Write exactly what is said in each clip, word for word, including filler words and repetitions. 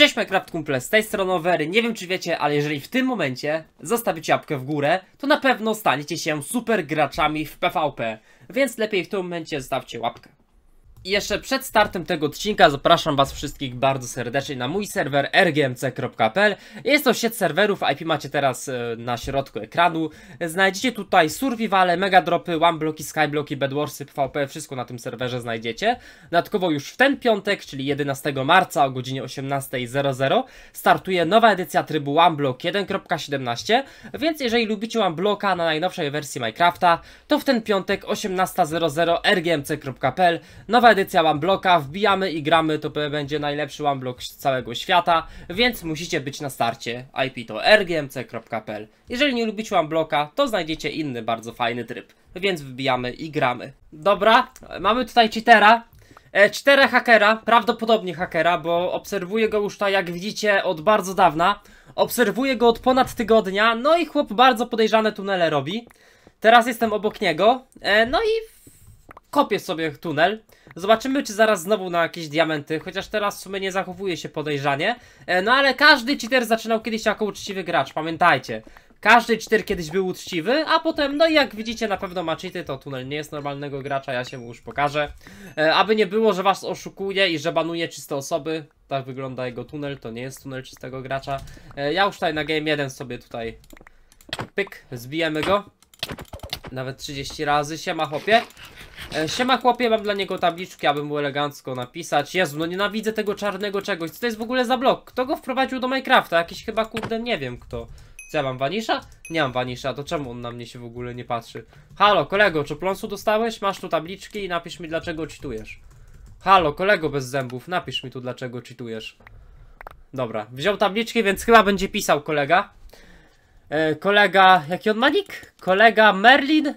Cześć Minecraft kumple, z tej strony Overy. Nie wiem czy wiecie, ale jeżeli w tym momencie zostawicie łapkę w górę, to na pewno staniecie się super graczami w P V P. Więc lepiej w tym momencie zostawcie łapkę. I jeszcze przed startem tego odcinka zapraszam was wszystkich bardzo serdecznie na mój serwer r g m c kropka p l. Jest to sieć serwerów, I P macie teraz e, na środku ekranu. Znajdziecie tutaj survivale, megadropy, onebloki, skybloki, bedwarsy, P V P, wszystko na tym serwerze znajdziecie. Dodatkowo już w ten piątek, czyli jedenastego marca o godzinie osiemnastej zero zero startuje nowa edycja trybu oneblock jeden kropka siedemnaście, więc jeżeli lubicie onebloka na najnowszej wersji Minecrafta, to w ten piątek osiemnasta zero zero r g m c kropka p l nowa edycja oneblocka, wbijamy i gramy, to będzie najlepszy oneblock z całego świata, więc musicie być na starcie. I P to r g m c kropka p l. Jeżeli nie lubicie oneblocka, to znajdziecie inny bardzo fajny tryb, więc wbijamy i gramy. Dobra, mamy tutaj cheatera, e, cheatera hakera, prawdopodobnie hakera, bo obserwuję go już tutaj, jak widzicie, od bardzo dawna. Obserwuję go od ponad tygodnia, no i chłop bardzo podejrzane tunele robi. Teraz jestem obok niego, e, no i kopię sobie tunel. Zobaczymy, czy zaraz znowu na jakieś diamenty, chociaż teraz w sumie nie zachowuje się podejrzanie. E, no ale każdy cheater zaczynał kiedyś jako uczciwy gracz, pamiętajcie. Każdy cheater kiedyś był uczciwy, a potem, no i jak widzicie, na pewno ma cheaty, to tunel nie jest normalnego gracza, ja się mu już pokażę. E, aby nie było, że was oszukuje i że banuje czyste osoby, tak wygląda jego tunel, to nie jest tunel czystego gracza. E, ja już tutaj na game jeden sobie tutaj, pyk, zbijemy go. Nawet trzydzieści razy, siema chłopie. E, siema chłopie, mam dla niego tabliczki, aby mu elegancko napisać. Jezu, no nienawidzę tego czarnego czegoś. Co to jest w ogóle za blok? Kto go wprowadził do Minecrafta? Jakiś chyba, kurde, nie wiem kto. Co ja mam, Vanisha? Nie mam Vanisha, to czemu on na mnie się w ogóle nie patrzy? Halo, kolego, czy pląsu dostałeś? Masz tu tabliczki i napisz mi, dlaczego cheatujesz. Halo, kolego bez zębów, napisz mi tu, dlaczego cheatujesz. Dobra, wziął tabliczki, więc chyba będzie pisał kolega. E, kolega, jaki on ma nick? Kolega Merlin?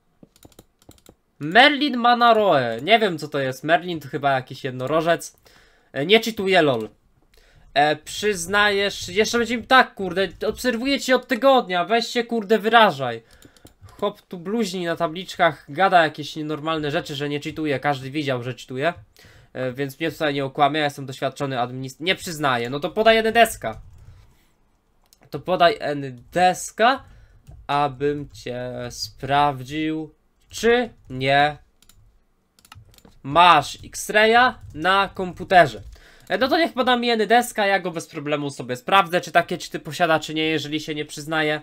Merlin Manaroe. Nie wiem co to jest. Merlin to chyba jakiś jednorożec. E, nie czytuje lol. E, przyznajesz... Jeszcze będzie tak, kurde. Obserwuję cię od tygodnia. Weź się, kurde, wyrażaj. Chłop tu bluźni na tabliczkach. Gada jakieś nienormalne rzeczy, że nie czytuje. Każdy widział, że czytuje. E, więc mnie tutaj nie okłamie. Ja jestem doświadczony administrator. Nie przyznaję. No to podaj N deska. To podaj N deska, abym cię sprawdził, czy nie masz X-raya na komputerze. No to niech poda mi N deska, ja go bez problemu sobie sprawdzę, czy takie cheaty posiada, czy nie, jeżeli się nie przyznaje.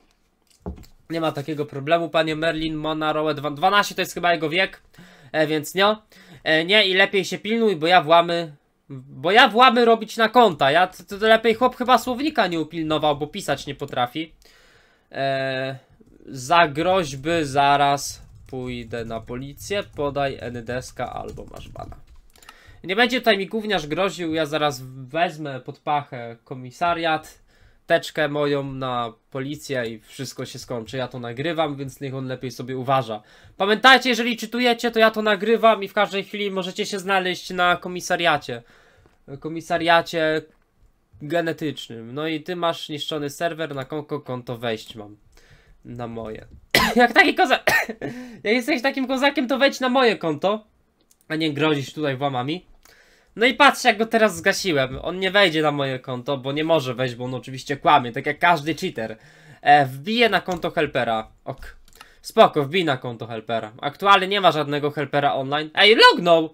Nie ma takiego problemu, panie Merlin Monaro dwanaście, to jest chyba jego wiek, e, więc nie. E, nie i lepiej się pilnuj, bo ja włamy... Bo ja włamy robić na konta. Ja to, to lepiej chłop chyba słownika nie upilnował, bo pisać nie potrafi. Eee, za groźby zaraz pójdę na policję. Podaj N deska albo masz bana. Nie będzie tutaj mi gówniarz groził. Ja zaraz wezmę pod pachę komisariat, teczkę moją na policję i wszystko się skończy. Ja to nagrywam, więc niech on lepiej sobie uważa. Pamiętajcie, jeżeli czytujecie, to ja to nagrywam i w każdej chwili możecie się znaleźć na komisariacie. Komisariacie genetycznym. No i ty masz niszczony serwer, na konto, konto wejść mam. Na moje. Jak taki kozak... Jak jesteś takim kozakiem, to wejdź na moje konto, a nie grozisz tutaj włamami. No i patrz, jak go teraz zgasiłem. On nie wejdzie na moje konto, bo nie może wejść, bo on oczywiście kłamie, tak jak każdy cheater. E, wbije na konto helpera. Ok. Spoko, wbij na konto helpera. Aktualnie nie ma żadnego helpera online. Ej, lognął!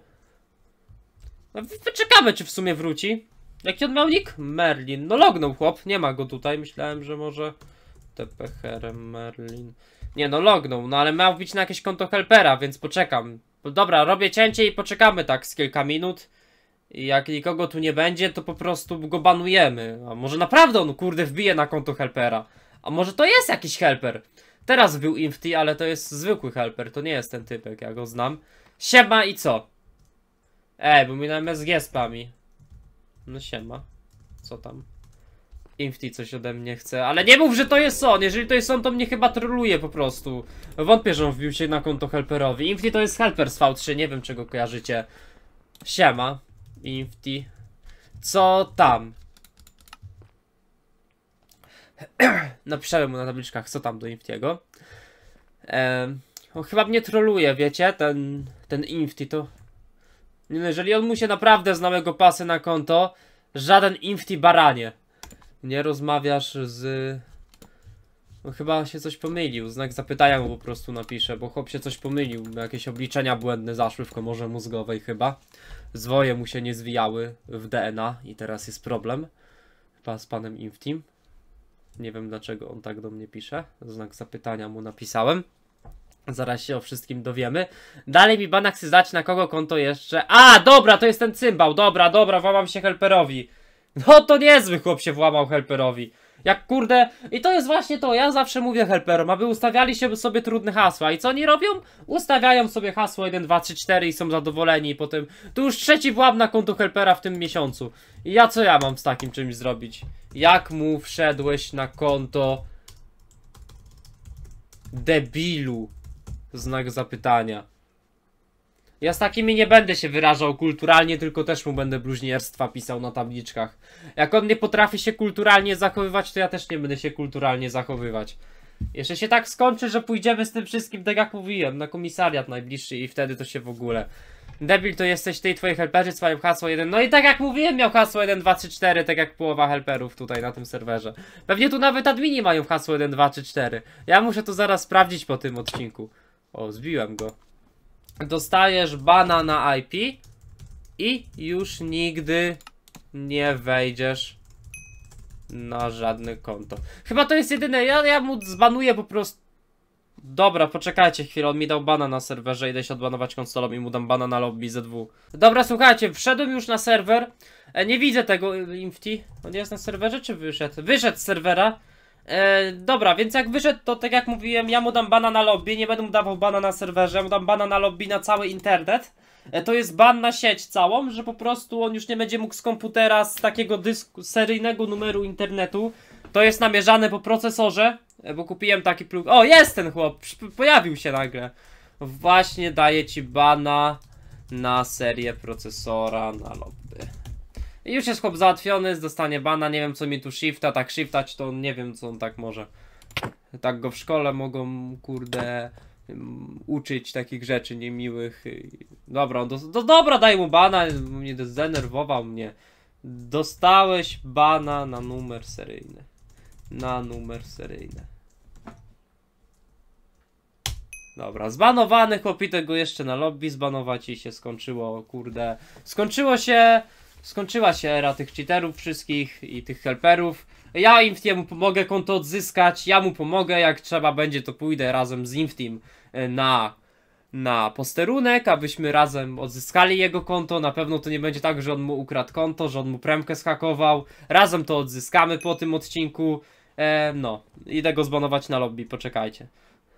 No, wyczekamy, czy w sumie wróci. Jaki on miał nick? Merlin. No lognął chłop, nie ma go tutaj. Myślałem, że może... T P H Merlin. Nie no, lognął, no ale miał być na jakieś konto helpera, więc poczekam. Dobra, robię cięcie i poczekamy tak z kilka minut. I jak nikogo tu nie będzie, to po prostu go banujemy. A może naprawdę on, kurde, wbije na konto helpera. A może to jest jakiś helper. Teraz był Infty, ale to jest zwykły helper. To nie jest ten typek, ja go znam. Siema i co? Ej, bo mi na M S G spami. No siema. Co tam? Infty coś ode mnie chce. Ale nie mów, że to jest on. Jeżeli to jest on, to mnie chyba troluje po prostu. Wątpię, że on wbił się na konto helperowi. Infty to jest helper z V trzy. Nie wiem, czego kojarzycie. Siema. Infty. Co tam? Napiszemy mu na tabliczkach, co tam do Inftiego. Ehm, on chyba mnie troluje, wiecie? Ten, ten Infty to... Nie no, jeżeli on mu się naprawdę znał jego pasy na konto, Żaden Infti baranie. Nie rozmawiasz z... No chyba się coś pomylił. Znak zapytania mu po prostu napiszę, bo chłop się coś pomylił. Jakieś obliczenia błędne zaszły w komorze mózgowej chyba. Zwoje mu się nie zwijały w D N A i teraz jest problem. Chyba z panem Inftim. Nie wiem dlaczego on tak do mnie pisze. Znak zapytania mu napisałem. Zaraz się o wszystkim dowiemy. Dalej mi bana chce zdać, na kogo konto jeszcze. A, dobra, to jest ten cymbał. Dobra, dobra, włamam się helperowi. No to niezły chłop się włamał helperowi. Jak kurde... I to jest właśnie to, ja zawsze mówię helperom, aby ustawiali się sobie trudne hasła. I co oni robią? Ustawiają sobie hasło jeden, dwa, trzy, cztery i są zadowoleni. I potem... To już trzeci włam na konto helpera w tym miesiącu. I ja co ja mam z takim czymś zrobić? Jak mu wszedłeś na konto... Debilu? Znak zapytania. Ja z takimi nie będę się wyrażał kulturalnie, tylko też mu będę bluźnierstwa pisał na tabliczkach. Jak on nie potrafi się kulturalnie zachowywać, to ja też nie będę się kulturalnie zachowywać. Jeszcze się tak skończy, że pójdziemy z tym wszystkim, tak jak mówiłem, na komisariat najbliższy i wtedy to się w ogóle... Debil to jesteś ty i twoi helperzy z twoim hasło jeden. No i tak jak mówiłem, miał hasło jeden, dwa, trzy, cztery, tak jak połowa helperów tutaj na tym serwerze. Pewnie tu nawet admini mają hasło jeden, dwa, trzy, cztery. Ja muszę to zaraz sprawdzić po tym odcinku. O, zbiłem go. Dostajesz bana na I P i już nigdy nie wejdziesz na żadne konto. Chyba to jest jedyne, ja, ja mu zbanuję po prostu. Dobra, poczekajcie chwilę, on mi dał bana na serwerze, idę się odbanować konsolą i mu dam bana na lobby Z W. Dobra, słuchajcie, wszedłem już na serwer, e, nie widzę tego Infti, on jest na serwerze czy wyszedł? Wyszedł z serwera. E, dobra, więc jak wyszedł, to tak jak mówiłem, ja mu dam bana na lobby, nie będę mu dawał bana na serwerze, ja mu dam bana na lobby na cały internet. E, to jest ban na sieć całą, że po prostu on już nie będzie mógł z komputera, z takiego dysku, seryjnego numeru internetu. To jest namierzane po procesorze, e, bo kupiłem taki plug. O, jest ten chłop, pojawił się nagle. Właśnie daję ci bana na serię procesora na lobby. I już jest chłop załatwiony, dostanie bana, nie wiem co mi tu shifta, tak shiftać to nie wiem co on tak może. Tak go w szkole mogą, kurde, um, uczyć takich rzeczy niemiłych. Dobra, on do, do, dobra, daj mu bana, mnie zdenerwował mnie. Dostałeś bana na numer seryjny. Na numer seryjny. Dobra, zbanowany chłopite go jeszcze na lobby zbanować i się skończyło, kurde. Skończyło się... Skończyła się era tych cheaterów wszystkich i tych helperów. Ja Inftiemu pomogę konto odzyskać, ja mu pomogę, jak trzeba będzie to pójdę razem z Inftim na, na posterunek, abyśmy razem odzyskali jego konto. Na pewno to nie będzie tak, że on mu ukradł konto, że on mu premkę schakował. Razem to odzyskamy po tym odcinku. E, no, idę go zbanować na lobby, poczekajcie.